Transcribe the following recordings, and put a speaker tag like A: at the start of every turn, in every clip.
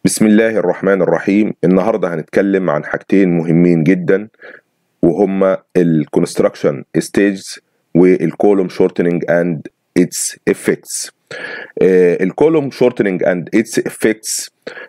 A: بسم الله الرحمن الرحيم. النهارده هنتكلم عن حاجتين مهمين جدا، وهما الكونستراكشن ستيجز والكولوم شورتنينج اند اتس افكتس. الكولوم شورتنينج اند اتس افكتس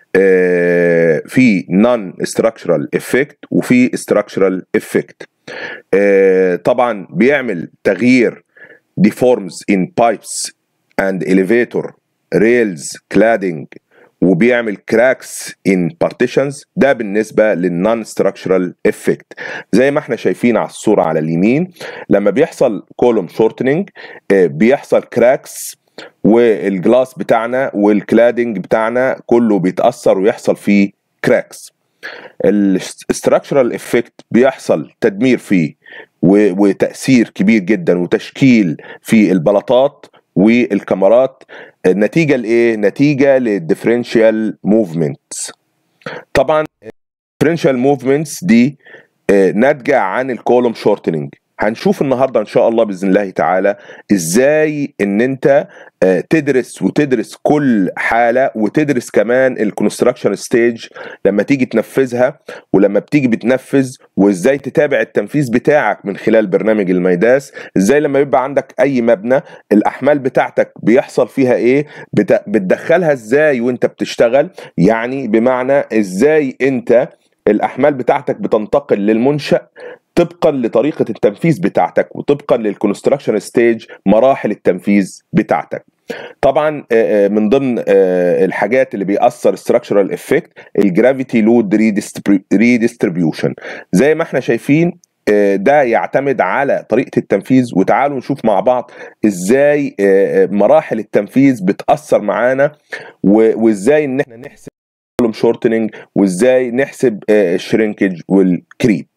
A: في نون ستراكشرال افكت وفي ستراكشرال افكت. طبعا بيعمل تغيير deforms in pipes and elevator rails cladding، وبيعمل cracks in partitions. ده بالنسبة للنون structural effect. زي ما احنا شايفين على الصورة على اليمين، لما بيحصل column shortening بيحصل cracks، والجلاس بتاعنا والكلادنج بتاعنا كله بيتأثر ويحصل فيه cracks. الستراكشرال افكت بيحصل تدمير فيه وتأثير كبير جدا وتشكيل في البلاطات والكاميرات، نتيجة لإيه؟ نتيجة للديفرنشال موفمنتس. طبعا الديفرنشال موفمنتس دي ناتجة عن الكولوم شورتنينج. هنشوف النهارده ان شاء الله باذن الله تعالى ازاي ان انت تدرس كل حاله، وتدرس كمان الكونستراكشن ستيج لما تيجي تنفذها، ولما بتيجي بتنفذ، وازاي تتابع التنفيذ بتاعك من خلال برنامج الميداس. ازاي لما يبقى عندك اي مبنى الاحمال بتاعتك بيحصل فيها ايه، بتدخلها ازاي وانت بتشتغل، يعني بمعنى ازاي انت الاحمال بتاعتك بتنتقل للمنشأ طبقا لطريقة التنفيذ بتاعتك، وطبقا للكونستراكشن ستيج مراحل التنفيذ بتاعتك. طبعا من ضمن الحاجات اللي بيأثر structural effect الجرافيتي لود ريديستريبيوشن. زي ما احنا شايفين ده يعتمد على طريقة التنفيذ، وتعالوا نشوف مع بعض ازاي مراحل التنفيذ بتأثر معانا، وازاي ان احنا نحسب شورتنينج، وازاي نحسب الشرينكج والكريب.